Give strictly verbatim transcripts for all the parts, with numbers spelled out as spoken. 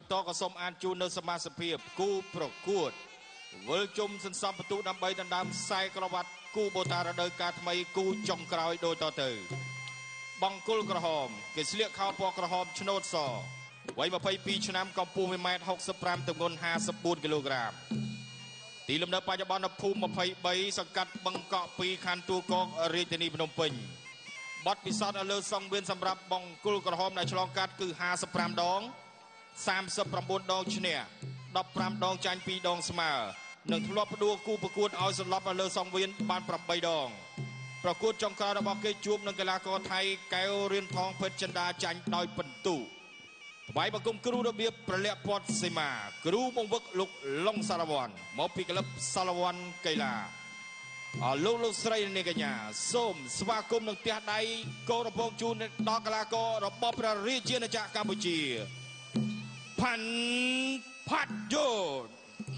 តក៏សូមអានជូននៅសមាជិកភាពគូប្រកួតវិលជុំសន្សំបន្ទុកដើម្បីដណ្ដើមខ្សែក្រវ៉ាត់គូបូតារដូវកាលថ្មីគូចុងក្រោយដូចតទៅបង្គោលក្រហមគេស្លៀកខោពណ៌ក្រហមឆ្នូតសវ័យยี่สิบสองឆ្នាំកម្ពស់មួយម៉ែត្រហុកសិបប្រាំទម្ងន់ห้าสิบสี่គីឡូក្រាមទីលំនៅបច្ចុប្បន្ននៅភូមិยี่สิบสามសង្កាត់បឹងកក់ពីរខណ្ឌទួលគោករាជធានីភ្នំពេញបទពិសោធន៍នៅលើសង្វៀនសម្រាប់បង្គោលក្រហមដែលឆ្លងកាត់គឺห้าสิบห้าដងสามสิบเก้าដងឈ្នះสิบห้าដងចាញ់ពីរដងស្មើនិងធ្លាប់ផ្ដួលគូប្រកួតឲ្យសន្លប់នៅលើសង្វៀនបានแปดដងប្រកួតចុងក្រោយរបស់គេជួបនឹងកីឡាករថៃកែវរៀនថងពេទ្យចិន្តាចាញ់ដោយពិន្ទុថ្វាយបង្គំគ្រូរបៀបប្រលាក់ពណ៌សីមាគ្រូបង្វឹកលោកឡុងសារវ័នមកពីក្លឹបសារវ័នកីឡាអរលោកលោកស្រីនាងកញ្ញាសូមស្វាគមន៍នឹងផ្ទះដៃកោរពងជូនដល់កីឡាកររបស់ព្រះរាជាណាចក្រកម្ពុជាផាន់ផាត់យុទ្ធ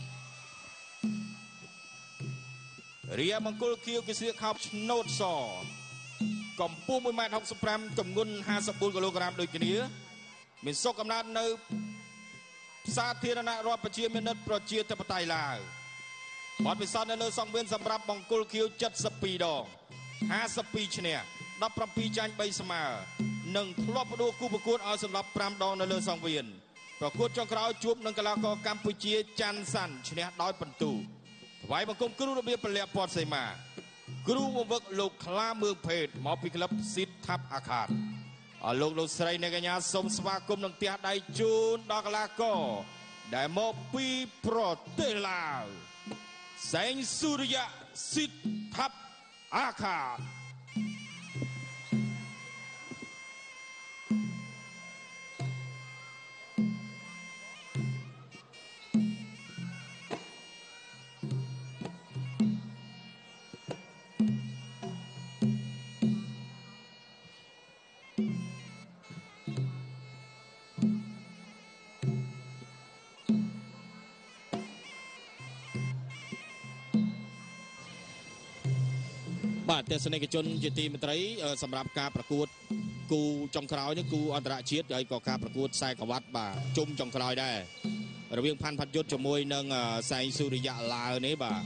រាមង្គលខៀវគេស្លៀកខោឆ្នូតសកម្ពស់មួយម៉ែត្រហុកសិបប្រាំទម្ងន់ห้าสิบสี่គីឡូក្រាមដូចគ្នាមានសុខកំណើតនៅសាធារណរដ្ឋប្រជាមានិតប្រជាធិបតេយ្យឡាវបទពិសោធន៍នៅលើសង្វៀនសម្រាប់បង្គោលខៀវเจ็ดสิบสองដងห้าสิบสองឈ្នះสิบเจ็ดចាញ់3ស្មើនិងធ្លាប់ផ្ដួលគូប្រកួតឲ្យសន្លប់ห้าដងនៅលើសង្វៀនប្រកួតចុងក្រោយជួបនឹងកីឡាករកម្ពុជាច័ន្ទសាន់ឈ្នះដោយពិន្ទុថ្វាយបង្គំគ្រូរបៀបប្រលាក់ពណ៌សីមាគ្រូបង្វឹកលោកខ្លាមើងភេទមកពីក្លឹបស៊ីតថាប់អាខាតអរលោកលោកស្រីអ្នកកញ្ញាសូមស្វាគមន៍នឹងផ្ទះដៃជូនដល់កីឡាករដែលមកពីប្រទេសឡាវសែងសុរិយៈស៊ីតថាប់អាខាតបាទទស្សនិកជនជាទីមេត្រីសម្រាប់ការប្រកួតគូចុងក្រោយនេះគូអន្តរជាតិហើយក៏ការប្រកួតខ្សែក្រវ៉ាត់បាទជុំចុងក្រោយដែររវាងផាន់ផាត់យុទ្ធជាមួយនឹងសែងសុរិយៈឡាវនេះបាទ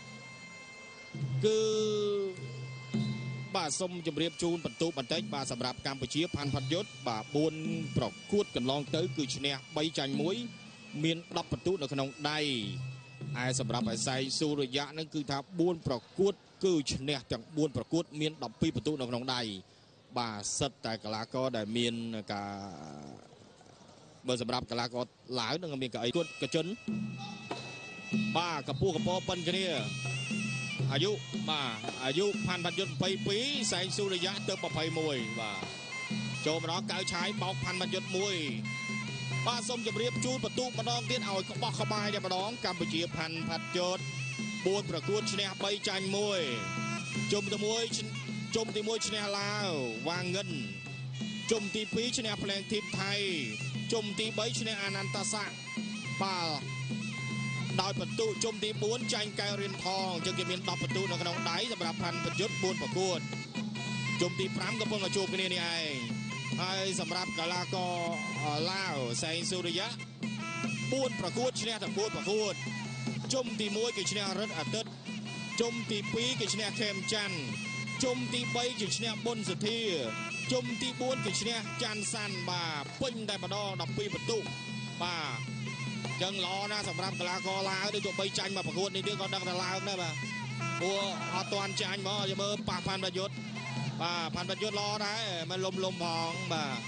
គឺបាទសូមជម្រាបជូនបន្ទូបន្តិចបាទសម្រាប់កម្ពុជាផាន់ផាត់យុទ្ធបាទបួនប្រកួតកន្លងទៅគឺឈ្នះ3ចាញ់មួយមានដប់បន្ទូនៅក្នុងដៃឯសម្រាប់ឯសែងសុរិយៈនឹងគឺថាបួនប្រកួតគឺឈ្នះទាំងបួនប្រកួតមានដប់ពីរបន្ទុកនៅក្នុងដៃបាទសិតតែកីឡាករដែលមានការបើសម្រាប់កីឡាករឡាវនឹងមានកៅអីគត់កជិនបាទកពស់កពប៉ុនគ្នាអាយុបាទអាយុផាន់ផាត់យុទ្ធยี่สิบสองសែងសុរិយៈទៅยี่สิบเอ็ดបាទចូលម្ដងកៅឆាយបោកផាន់ផាត់យុទ្ធមួយបាទសូមជម្រាបជូនបន្ទុកម្ដងទៀតឲ្យក្បោះក្បាយតែម្ដងកម្ពុជាផាន់ផាត់យុទ្ធបួនប្រកួតឈ្នះបីចាញ់មួយជុំទីមួយជុំទីមួយឈ្នះឡាវវ៉ាងងិនជុំទីពីរឈ្នះភ្លែងធីបថៃជុំទីបីឈ្នះអានន្តស័កបាល់ដោយបន្ទុជុំទីបួនចាញ់កែវរៀនថងចឹងគេមានដប់បន្ទុនៅក្នុងដៃសម្រាប់ផាន់ប្រយុទ្ធបួនប្រកួតជុំទីប្រាំកំពុងតែជួបគ្នានេះឯងហើយសម្រាប់កីឡាករឡាវសែងសុរិយៈបួនប្រកួតឈ្នះទាំងបួនប្រកួតជុំទីមួយគេឈ្នះរិទ្ធអាទិត្យជុំទីពីរគេឈ្នះខេមច័ន្ទជុំទីបីគេឈ្នះប៊ុនសុធាជុំទីបួនគេឈ្នះច័ន្ទសាន់បាទពេញតែម្ដងដប់ពីរបន្ទុកបាទចឹងល្អណាស់សម្រាប់កីឡាករឡាវដូចទោះបីចាញ់មកប្រកួតនេះទៀតក៏ដឹងថាឡើងដែរបាទព្រោះអត់ទាន់ចាញ់មកយកមើលប៉ះផាន់ប្រយុទ្ធបាទផាន់ប្រយុទ្ធល្អដែរមិនលំលំផងបាទ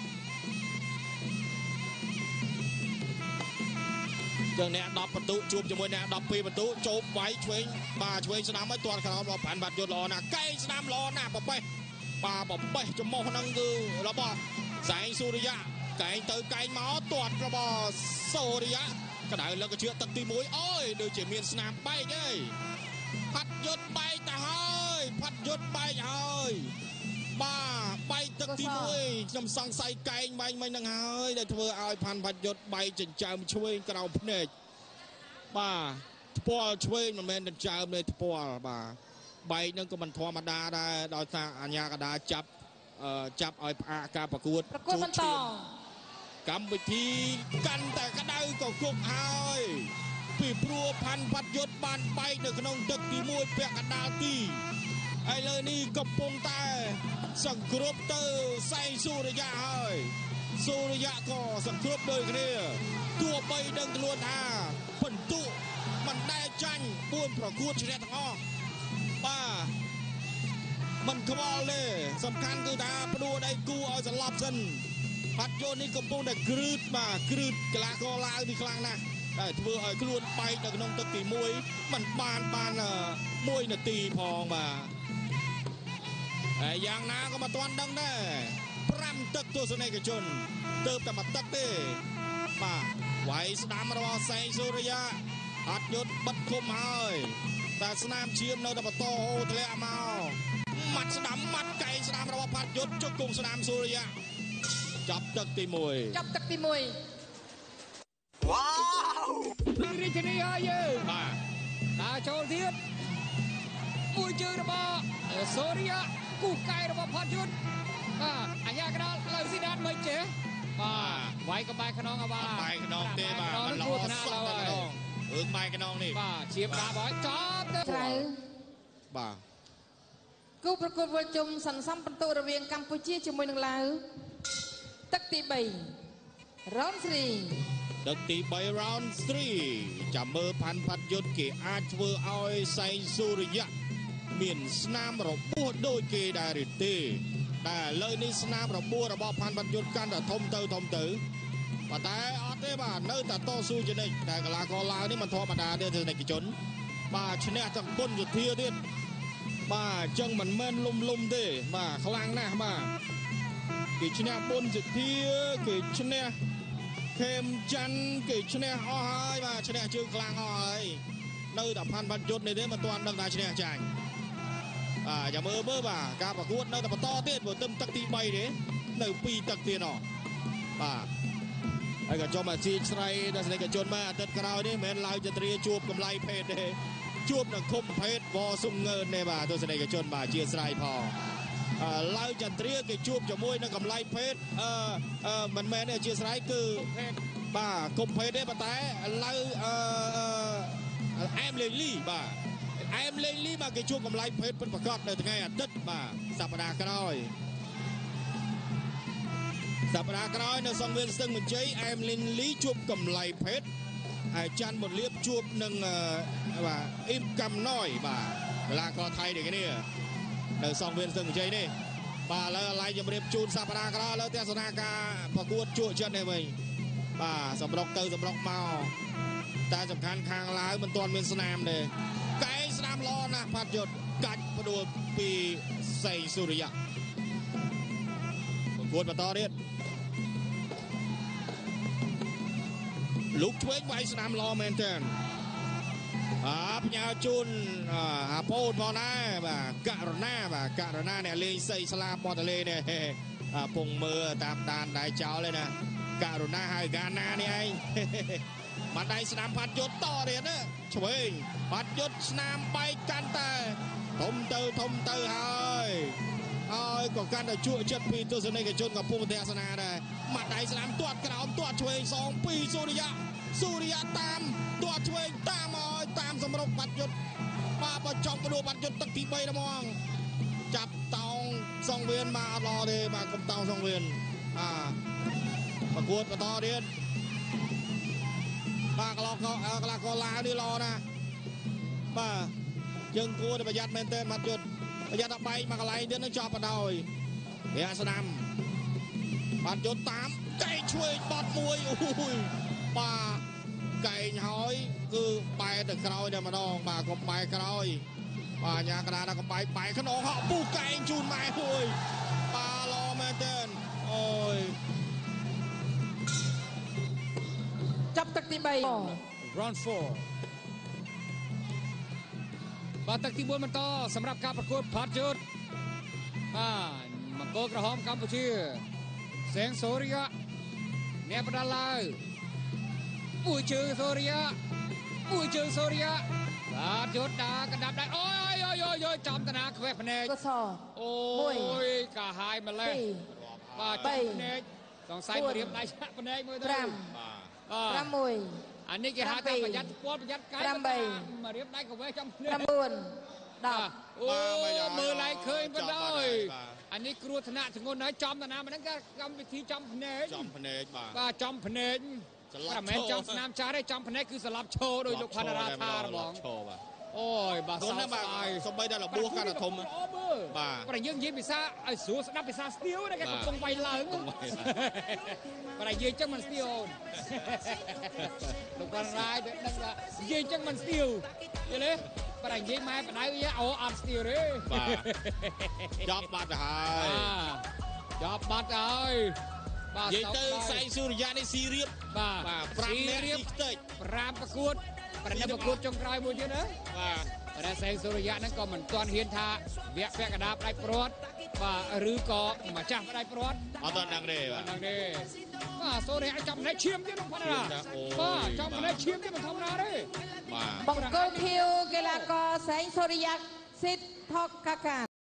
ចឹងអ្នកដប់បន្ទុជួបជាមួយអ្នកដប់ពីរបន្ទុជោបវាយឆ្វេងបាទឆ្វេងស្ដាំឲ្យទាត់ក្រោមរបស់ផាន់បាត់យុទ្ធល្អណាស់កែងស្ដាំល្អណាស់បបេះបាទបបេះចំមុះហ្នឹងគឺរបស់សែងសុរិយៈកែងទៅកែងមកទាត់របស់សុរិយៈកដៅលើកជឿទឹកទីមួយអើយដូចជាមានស្នាមបែកអើយផាត់យុទ្ធបែកទៅហើយផាត់យុទ្ធបែកហើយបាទបែកទឹកទីមួយខ្ញុំសង្ស័យកែងបែកមិននឹងហើយដែលធ្វើឲ្យផាន់ផាត់យុទ្ធបែកចិញ្ចើមឆ្វេងក្រៅភ្នែកបាទថ្ពាល់ឆ្វេងមិនមែនចិញ្ចើមទេថ្ពាល់បាទបែកនឹងក៏មិនធម្មតាដែរដោយសារអាញាកដាចាប់ចាប់ឲ្យផ្អាកការប្រកួតប្រកួតបន្តកម្មវិធីកាន់តែក្តៅគុកហើយពីព្រោះផាន់បាត់យុទ្ធបានបែកនៅក្នុងទឹកទីមួយពាក់កណ្ដាលទីឥឡូវនេះកំពុងតែសង្គ្រប់ទៅសែងសូរិយៈហើយសូរិយៈក៏សង្គ្រប់ដូចគ្នាទោះបីដឹងខ្លួនថាបន្ទុកមិនដែលចាញ់បួនប្រកួតឈ្នះទាំងអស់បាទមិនខ្វល់ទេសំខាន់គឺថាផ្ដួលដៃគូឲ្យសន្លប់សិនបាត់យុទ្ធនេះកំពុងតែគ្រឺតបាទគ្រឺតកីឡាករឡាវនេះខ្លាំងណាស់តែធ្វើឲ្យខ្លួនបែកនៅក្នុងទឹកទីមួយมันបានបានមួយនាទីផងបាទហើយយ៉ាងណាក៏មិនទាន់ដឹងដែរប្រាំទឹកទស្សនិកជនទៅតែមួយទឹកទេបាទវាយស្ដាំរបស់សែងសូរិយៈអត់យុទ្ធបិទឃុំហើយតែស្នាមឈាមនៅតែបន្តហូរធ្លាក់មកម៉ាត់ស្ដាំម៉ាត់កែងស្ដាំរបស់បាត់យុទ្ធជុកគង់ស្ដាំសូរិយៈចាប់ទឹកទីមួយចាប់ទឹកទីមួយវ៉ាវនឹងរាជធានីហើយយើងបាទតាចូលទៀតមួយជើងរបស់សូរិយៈគូកែរបស់ផាត់យុទ្ធបាទអញ្ញាកដាលលើស៊ីដានមិនចេះបាទវាយក្បែរខ្នងអាបាទក្បែរខ្នងទេបាទមិនល្អសោះតែម្ដងរឿងក្បែរខ្នងនេះបាទជាបដាបហើយចាប់ទៅក្រៅបាទគូប្រកួតវិលជុំសន្សំពិន្ទុរវាងកម្ពុជាជាមួយនឹងឡាវទឹកទីបី round 3 ទឹកទីបី round 3ចាំមើលផាន់ផាត់យុទ្ធគេអាចធ្វើឲ្យសែងសូរិយៈមានស្នាមរបួសដូចគេដែរឬទេតែឥឡូវនេះស្នាមរបួសរបស់ផាន់ផាត់យុទ្ធកាន់តែធំទៅធំទៅប៉ុន្តែអត់ទេបាទនៅតែតស៊ូជានិច្ចតែកីឡាករឡាវនេះមិនធម្មតាទេទស្សនិកជនបាទឈ្នះទាំងគុណយុធាទៀតបាទអញ្ចឹងមិនមែនលុំលុំទេបាទខ្លាំងណាស់បាទគេឈ្នះបុនសុធាគេឈ្នះខេមច័ន្ទគេឈ្នះអស់ហើយបាទឈ្នះជើងខ្លាំងអស់ហើយនៅតែផាន់ផាត់យុទ្ធនេះទេមិនទាន់ដឹងថាឈ្នះចាញ់បាទចាំមើលមើលបាទការប្រកួតនៅតែបន្តទៀតព្រោះទឹមទឹកទីបីទេនៅពីរទឹកទៀតអបាទហើយក៏ចូលមកជាស្រ័យដល់ស្នេហ៍ជនបាទអាទិត្យក្រោយនេះមិនមែនឡាវចន្ទ្រាជួបកម្លៃភេទទេជួបនឹងឃុំភេទវសុងងើនទេបាទទស្សនិកជនបាទជាស្រ័យផងឡាវចន្ទ្រាគេជួបជាមួយនឹងកម្លៃភេទអឺមិនមែនទេជាស្រ័យគឺបាទគុំភេទទេប៉ុន្តែឡាវអឺអែមលេងលីបាទអែមលេងលីបាទគេជួបកម្លៃភេទពិតប្រាកដនៅថ្ងៃអាទិត្យបាទសប្តាហ៍ក្រោយសប្តាហ៍ក្រោយនៅសង្វៀនស្ទឹងមញ្ជ័យអែមលេងលីជួបកម្លៃភេទហើយច័ន្ទមុនលៀបជួបនឹងបាទអ៊ីមកំណយបាទកីឡាករថៃដូចគ្នានៅសង្វៀនស្ទឹងមញ្ជ័យនេះបាទឥឡូវឡៃជំរាបជូនសប្តាហ៍ក្រោយឥឡូវទស្សនាការប្រកួតជក់ចិត្តនេះវិញបាទសម្រុកទៅសម្រុកមកតែសំខាន់ខាងឡាវមិនទាន់មានស្នាមទេកែងស្នាមល្អណាស់ផាត់យុទ្ធកាច់ផ្ដួលពីសែងសូរិយៈប្រកួតបន្តទៀតលោកឆ្វេងវាយស្នាមល្អមែនទែនអាផ្ញើជូនអាពូនផងដែរបាទករណាបាទករណាអ្នកលេងសីស្លាបបតលេនេះពងមើលតាមដានដៃចោលទេណាករណាហើយកាណានេះឯងបាត់ដៃស្នាមផាត់យុទ្ធតទៀតណាឆ្វេងផាត់យុទ្ធស្នាមបែកកាន់តែធំទៅធំទៅហើយហើយក៏កាន់តែជក់ចិត្តពីទស្សនិកជនកំពុងទស្សនាដែរបាត់ដៃស្នាមទាត់ក្រោមទាត់ឆ្វេងសងពីសូរិយៈសូរិយៈតាមទាត់ឆ្វេងតាមឲ្យតាមសម្រុកបាត់យុទ្ធបាទបើចំផ្ដួលបាត់យុទ្ធទឹកទីបីហ្មងចាប់តោងសងវៀនបាទអត់ល្អទេបាទកុំតោងសងវៀនអាប្រកួតបន្តទៀតបាទកីឡាករកីឡាករឡាវនេះល្អណាស់បាទយើងគួរតែប្រយ័ត្នមែនទែនបាត់យុទ្ធប្រយ័ត្នដល់បែកមកកន្លែងទៀតនឹងចប់បណ្ដោយវាស្ដាំបាត់យុទ្ធតាមកែងឆ្វេងបាត់មួយអូយបាទកែងហើយគឺបែរទៅក្រោយតែម្ដងបាទកុំបែរក្រោយបាទញ៉ាក្តារដល់កុំបែកបែកខ្នងហក់ពូកែងជូនម៉ែអូយបាទល្អមែនទែនអូយចាប់ទឹកទីបី round 4បាទទឹកទីbốnបន្តសម្រាប់ការប្រកួតផាត់យុទ្ធបាទមង្គលក្រហមកម្ពុជាសែងសូរិយៈអ្នកបដាឡើយមួយជើងសូរិយៈមួយជើងសូរិយៈបាទយុទ្ធដាកណ្ដាប់ដៃអូយអូយអូយចំតាណាខ្វេះភ្នែកកសអូយកាហាយម្លេះបាទភ្នែកសង្ស័យរៀបដៃឆាក់ភ្នែកមើលទៅ 5 4 3 2 1 ប្រាំមួយអានេះគេហៅថាប្រយ័ត្នពលប្រយ័ត្នកាយមករៀបដៃកវេចំភ្នែកប្រាំបួនដប់អូមើលឡៃឃើញបណ្ដោយអានេះគ្រោះថ្នាក់ធ្ងន់ហើយចំតាណាហ្នឹងក៏កម្មវិធីចំភ្នែកចំភ្នែកបាទបាទចំភ្នែកតែមិនចំស្នាមចាស់ទេចំភ្នែកគឺស្លាប់ឈរដោយលោកផាន់រាថាហ្មងឈរបាទអូយបាទសោកស្ដាយសំបីដល់របួសកាន់តែធំបាទប្រយើងនិយាយភាសាឲ្យស្រួលស្ដាប់ភាសាស្ទាវណាគេកំពុងវាយឡើងប្រយើងចឹងមិនស្ទាវអូនលោកផាន់រាយដឹងថានិយាយចឹងមិនស្ទាវយល់ទេប្រនិយាយម៉ែបដៅវាអូអត់ស្ទាវទេបាទចប់បាត់ទៅហើយចប់បាត់ហើយបាទនិយាយទៅសែងសុរិយានេះស៊ីរៀបបាទបាទប្រាំនាក់ទីខ្ទេចប្រាំប្រកួតប្រណិបប្រកួតចុងក្រោយមួយទៀតណាបាទតែសែងសុរិយាហ្នឹងក៏មិនទាន់ហ៊ានថាវគ្គពាក់កណ្ដាលផ្ដាច់ព្រាត់បាទឬក៏ម្ចាស់ផ្ដាច់ព្រាត់អត់ដល់ដឹងទេបាទដឹងទេបាទសូរិយាចំផ្នែកឈាមទៀតលោកផាន់រាបាទចំផ្នែកឈាមទៀតមិនធម្មតាទេបាទបង្គោលខៀវកីឡាករសែងសុរិយាសិទ្ធថកកាកា